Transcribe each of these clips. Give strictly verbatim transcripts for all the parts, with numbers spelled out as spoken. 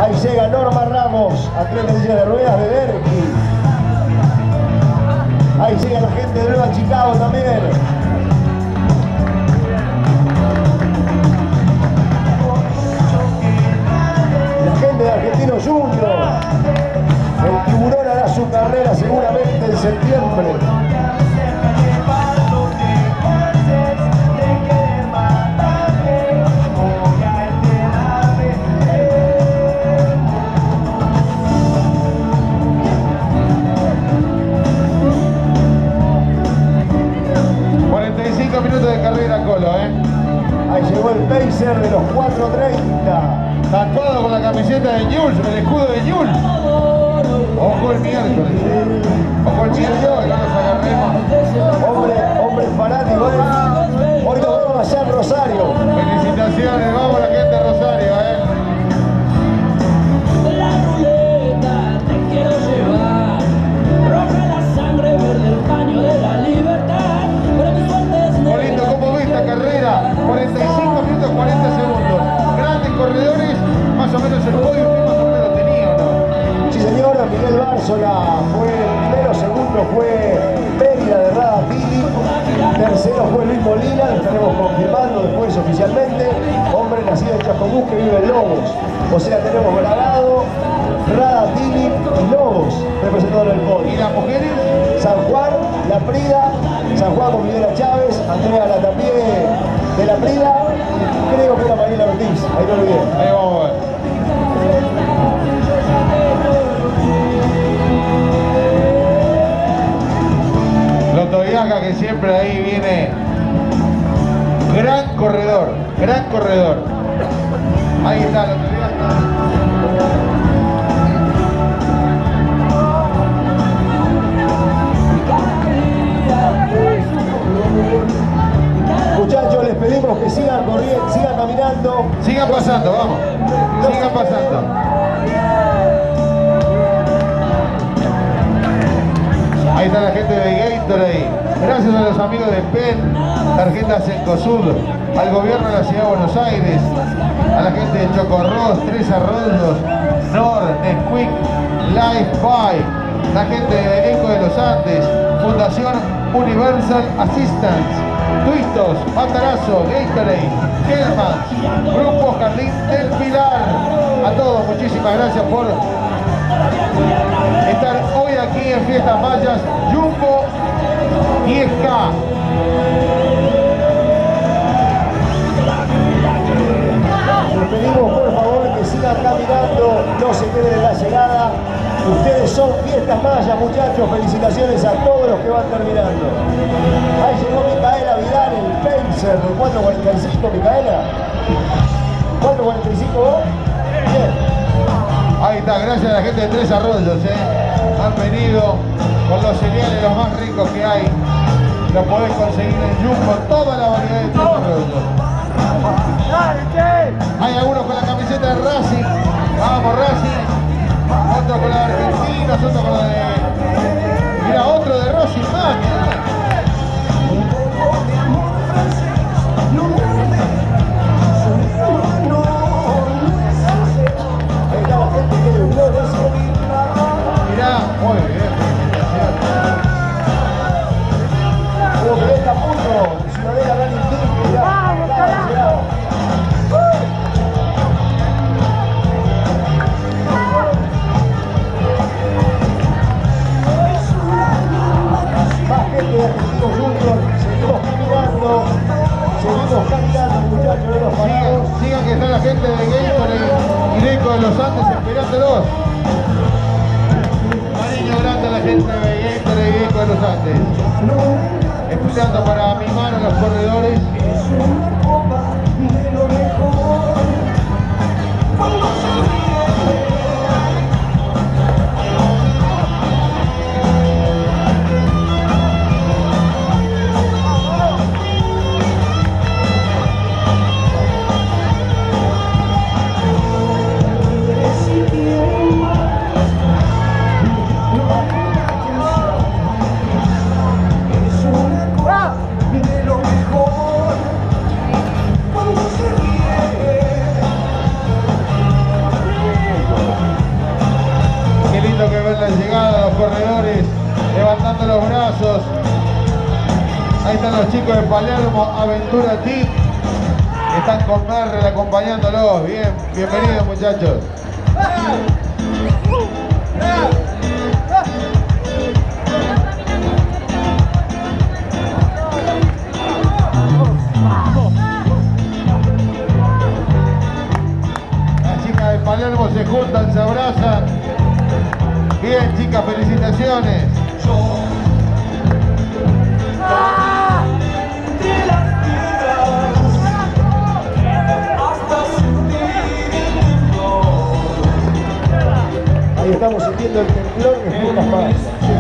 Ahí llega Norma Ramos, atleta en silla de ruedas de Derqui. Ahí llega la gente de Nueva Chicago también. La gente de Argentino Junior. El tiburón hará su carrera seguramente en septiembre. cuarenta y cinco minutos de carrera, Colo, ¿eh? Ahí llegó el pacer de los cuatro treinta. Tatuado con la camiseta de Newell's, el escudo de Newell's. Ojo el miércoles. Ojo el miércoles, no nos agarremos. Hombre, hombre fanático, ¿eh? Hoy nos vemos allá en Rosario. Felicitaciones, vamos la gente de Rosario, ¿eh? La ruleta te quiero llevar, roja la sangre, verde el paño de la libertad. Pero mi suerte es negra. Polito, ¿cómo ves esta carrera? cuarenta y cinco minutos, cuarenta segundos. Grandes corredores, más o menos el podio usted más o menos lo tenía, ¿o no? Sí, señor, Miguel Bárzola fue el primero, segundo fue Périda de Rada Pili, tercero fue Luis Molina, lo estaremos confirmando después oficialmente, hombre nacido en Chascomús que vive en Lobos. O sea, tenemos Bragado, Rada Pili y Lobos representando el ¿Y podio. las mujeres? San Juan, La Prida, San Juan con Miguel Chávez, Andrea Latapié de La Prida, y creo que era Mariela Ortiz, ahí no olvidé. Ahí vamos a ver. Lotoyaga, que siempre ahí viene. Gran corredor, gran corredor. Ahí está Lotoyaga. Muchachos, les pedimos que sigan corriendo, sigan caminando. Sigan pasando, vamos. Sigan pasando. Ahí está la gente de Gatorade. Gracias a los amigos de Penn, Tarjetas Encosud, al gobierno de la Ciudad de Buenos Aires, a la gente de Chocorros, Tres Arroyos, Nord, Nesquik, Life Buy, la gente de Eco de los Andes, Fundación Universal Assistance, Twistos, Matarazo, Gatorade, Hellmans, Grupo Jardín del Pilar. A todos, muchísimas gracias por estar hoy aquí en Fiestas Mayas Jumbo diez K. Les pedimos por favor que sigan caminando, no se queden en la llegada. Ustedes son Fiestas Mayas, muchachos. Felicitaciones a todos los que van terminando. Ahí llegó Micaela Vidal, el pacer de cuatro cuarenta y cinco, Micaela. cuatro cuarenta y cinco vos. Bien. Ahí está, gracias a la gente de Tres Arroyos, ¿eh? Han venido con los cereales los más ricos que hay. Lo podés conseguir en Jumbo, toda la variedad de Tres Arroyos. Hay algunos con la camiseta de Racing. Vamos, Racing. Otro con la de Argentina, otro con la de... Mira, otro de Racing más, mirá. Mirá, muy bien. Como que está a punto, Ciudadela Rally Team, mirá. Vamos, carajo. Más gente de Argentino Junior, seguimos caminando, seguimos caminando, muchachos, de los parados. Sigan, sigan que está la gente de Gatorade y de Eco de los Andes esperándolos. Cariño grande a la gente de Gatorade y Eco de los Andes. Esperando para mimar a los corredores. De lo mejor, cuando se corredores levantando los brazos. Ahí están los chicos de Palermo Aventura Team. Están con Merrell acompañándolos. Bien, bienvenidos muchachos. Las chicas de Palermo se juntan, se abrazan. Bien chicas, felicitaciones. Ahí estamos sintiendo el temblor de Fiestas Patrias.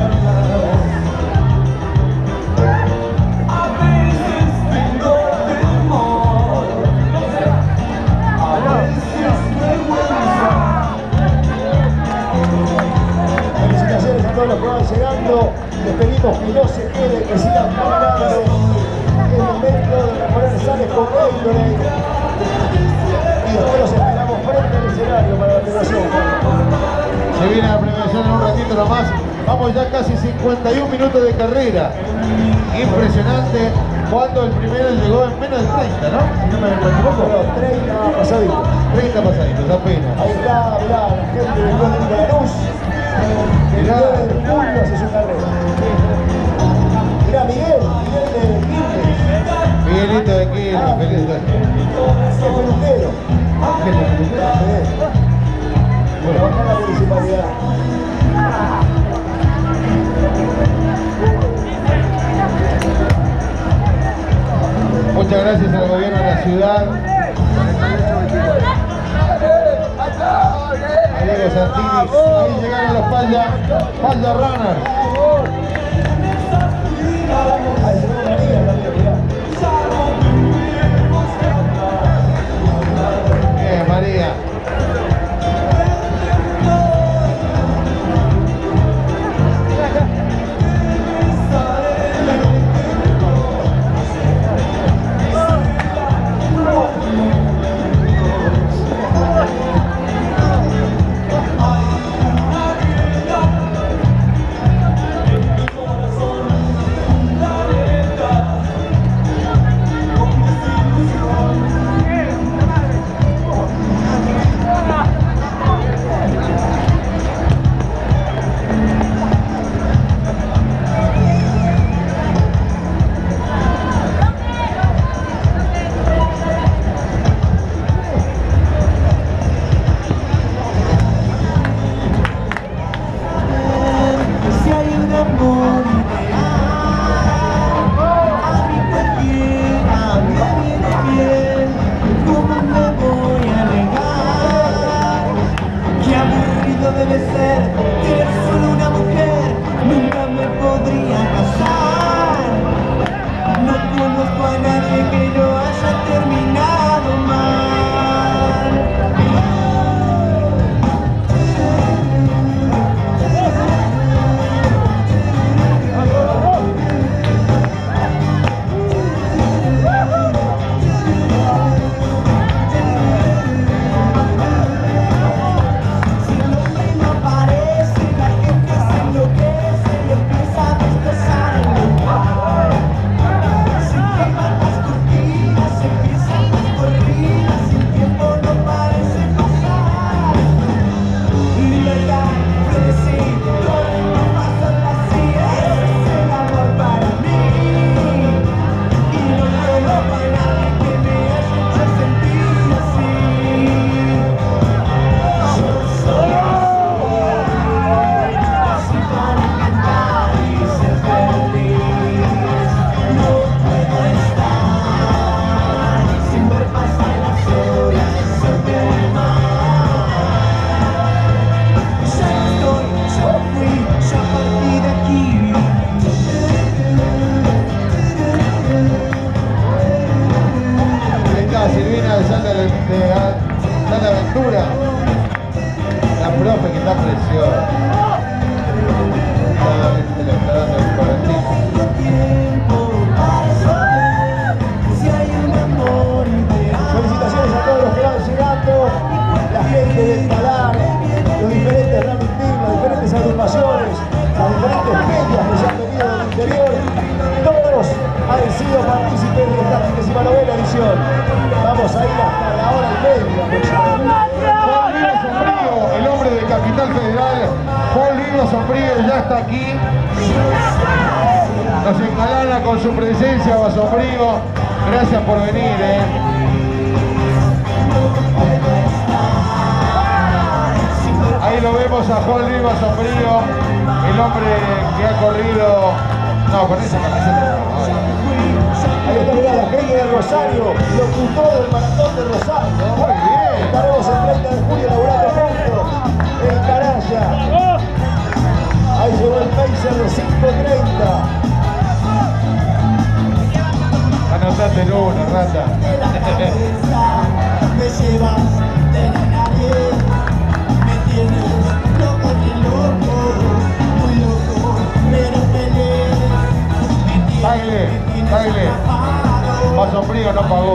Felicitaciones a todos los que van llegando. Les pedimos que no se queden, que sigan caminando. Es momento de reponer sales con Gatorade. Y después los esperamos frente al escenario para la premiación. Se viene la premiación en un ratito nomás. Vamos ya casi cincuenta y un minutos de carrera. Impresionante. Cuando el primero llegó en menos de treinta, ¿no? Si no me equivoco. Bueno, treinta pasaditos. treinta pasaditos, apenas. Ahí está, mirá, la gente del Golden de la Luz. El nueve de julio hace su carrera. Mirá, Miguel, Miguel de Quilmes. Miguelito de Quilmes, felicitaciones. El peluquero. Ángel de peluquero. Bueno, acá en la municipalidad. Muchas gracias al gobierno de la ciudad. A Diego Santini. Ahí llegaron los Palla, Palla Runners. Ahí se ve María también, mirá. Bien, María. novena edición. Vamos a ir hasta la hora y media aproximadamente. Juan Luis Sombrío, el hombre de Capital Federal. Juan Luis Sombrío ya está aquí. Nos engalana con su presencia, Sombrío. Gracias por venir, eh. Ahí lo vemos a Juan Luis Sombrío, el hombre que ha corrido. No, con esa camiseta. Ahí está, mirá, la gente de Rosario, locutor del maratón de Rosario. Muy bien. Estaremos el treinta de julio laburando juntos en Caraya. Ahí llegó el Pacer de cinco treinta. Anotate en uno, rata. Me llevas de la nadie, me tienes loco y loco, muy loco, pero feliz. Baile, baile. Más Sombrío no pagó.